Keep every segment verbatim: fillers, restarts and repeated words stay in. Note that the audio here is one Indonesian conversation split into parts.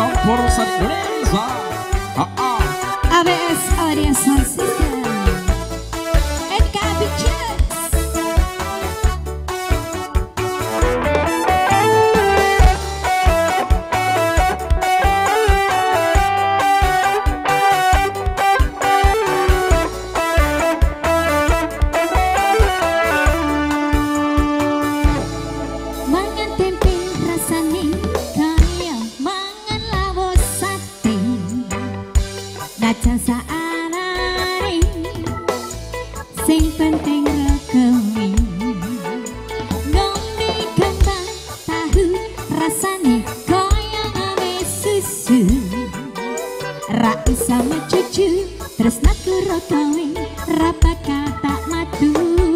Campursari Indonesia. A B S Audio Sound System, N K A Picture. Mangan tempe rasane kaya mangan lawuh sate. Najan saarane sing penting rekewi. Ngombe kembang tahu rasane kaya ame susu. Ra isa mecucu tresna karo kowe ra bakal tak matu.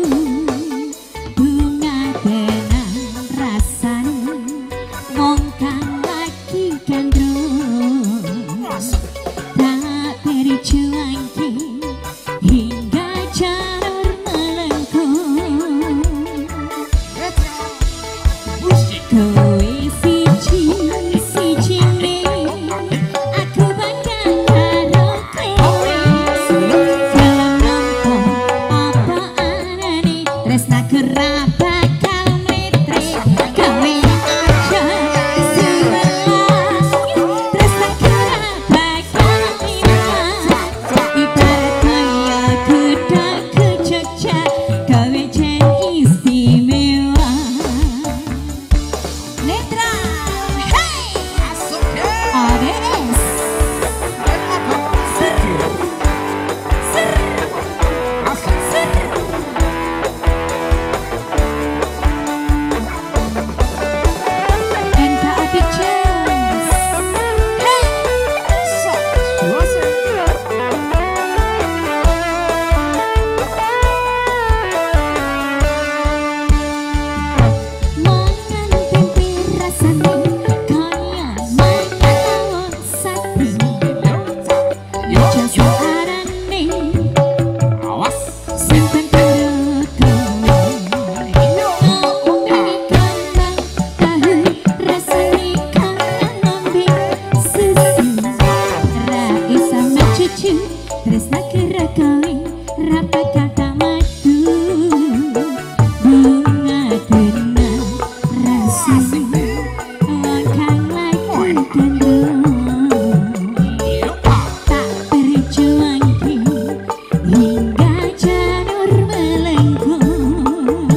Bunga tenang rasane wong kang lagi gandrung. Tak berjuangke hingga jalur melengkung. Kowe siji sijine aku bangga karo kowe. Dalam nampa apa anane tresnaku ra bakal mletre. Kowe aja sebelah tresnaku ra bakal ilang. Ibarat kaya Kedaung Koyo Jogja istimewa. Netral, hey! A B S Ser Ser Ser N K A Pictures. Hey! Mangan tempe rasane kaya mangan lawuh sate. Najan saarane sing penting rekewi. Ngombe kembang tahu rasane kaya ngombe susu. Ra isa mecucu tresna karo kowe ra bakal tak matu. Bunga tenang rasane wong kang lagi gandrung. Tak berjuangke hingga jalur melengkung.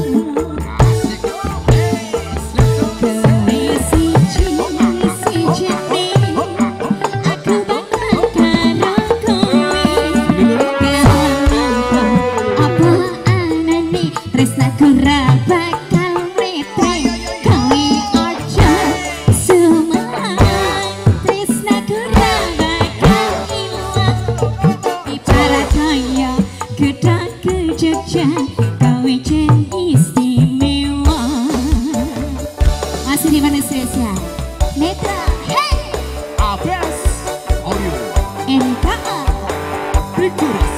Kowe siji sijine aku bangga karo kowe. Dalam nampa apa anane tresnaku ra bakal mletre. Kowe aja semangat tresnaku ra bakal ilang. Ibarat kaya Kedaung Koyo Jogja istimewa. Masih di mana Indonesia? Netral, hey! A B S Audio N K A Picture.